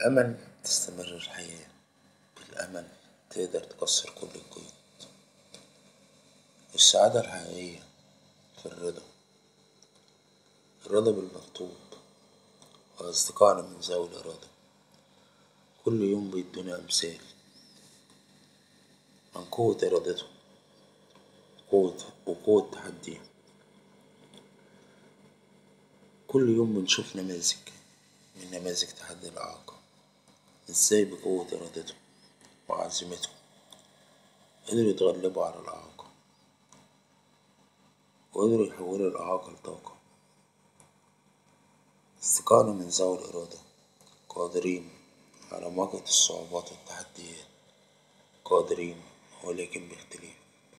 بالأمل تستمر الحياة، بالأمل تقدر تكسر كل القيود. السعادة الحقيقية في الرضا، الرضا بالمكتوب، وأصدقائنا من ذوي الإرادة كل يوم بيدونا أمثال عن قوة إرادتهم وقوة تحديهم. كل يوم بنشوف نماذج من نماذج تحدي الإعاقة، إزاي بقوة إرادتهم وعزيمتهم قدروا يتغلبوا على الإعاقة، وقدروا يحولوا الإعاقة لطاقة. أصدقائنا من ذوي الإرادة قادرين على مواجهة الصعوبات والتحديات، قادرين ولكن باختلاف.